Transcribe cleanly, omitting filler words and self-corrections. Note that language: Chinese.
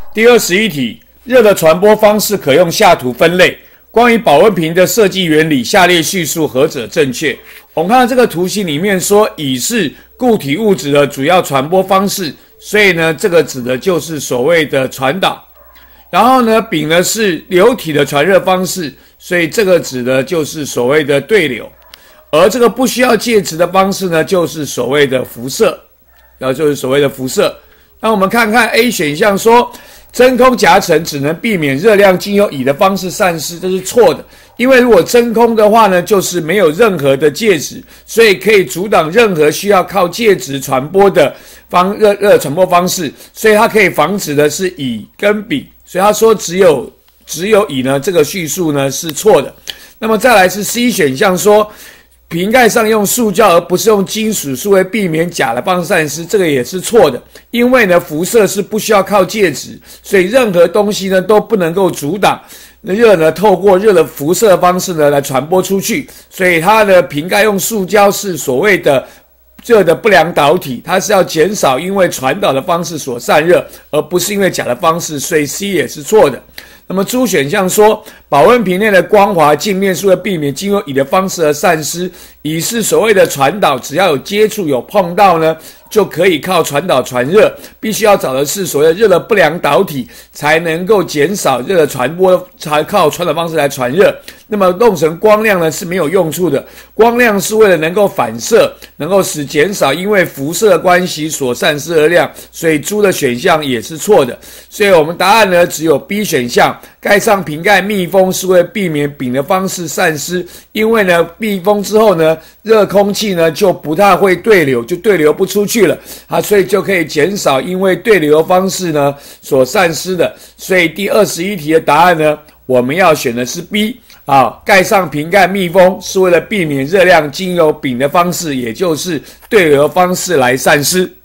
第21题，热的传播方式可用下图分类。关于保温瓶的设计原理，下列叙述何者正确？我们看到这个图形里面说，乙是固体物质的主要传播方式，所以呢，这个指的就是所谓的传导。然后呢，丙呢是流体的传热方式，所以这个指的就是所谓的对流。而这个不需要介质的方式呢，就是所谓的辐射，就是所谓的辐射。那我们看看 A 选项说，真空夹层只能避免热量经由乙的方式散失，这是错的。因为如果真空的话呢，就是没有任何的介质，所以可以阻挡任何需要靠介质传播的热传播方式，所以它可以防止的是乙跟丙。所以他说只有乙呢，这个叙述呢是错的。那么再来是 C 选项说，瓶盖上用塑胶而不是用金属是为避免钾的方式散失，这个也是错的。因为呢，辐射是不需要靠介质，所以任何东西呢都不能够阻挡热呢透过热的辐射的方式呢来传播出去。所以它的瓶盖用塑胶是所谓的热的不良导体，它是要减少因为传导的方式所散热，而不是因为钾的方式，所以 C 也是错的。那么 D 选项说，保温瓶内的光滑镜面是为避免经由乙的方式而散失，乙是所谓的传导，只要有接触有碰到呢，就可以靠传导传热，必须要找的是所谓的热的不良导体，才能够减少热的传播，才靠传导方式来传热。那么弄成光亮呢是没有用处的，光亮是为了能够反射，能够使减少因为辐射的关系所散失的量，所以 D 的选项也是错的。所以我们答案呢只有 B 选项，盖上瓶盖密封是为了避免丙的方式散失，因为呢密封之后呢，热空气呢就不太会对流，就对流不出去了所以就可以减少因为对流方式呢所散失的。所以第21题的答案呢，我们要选的是 B。盖上瓶盖密封是为了避免热量经由丙的方式，也就是对流方式来散失。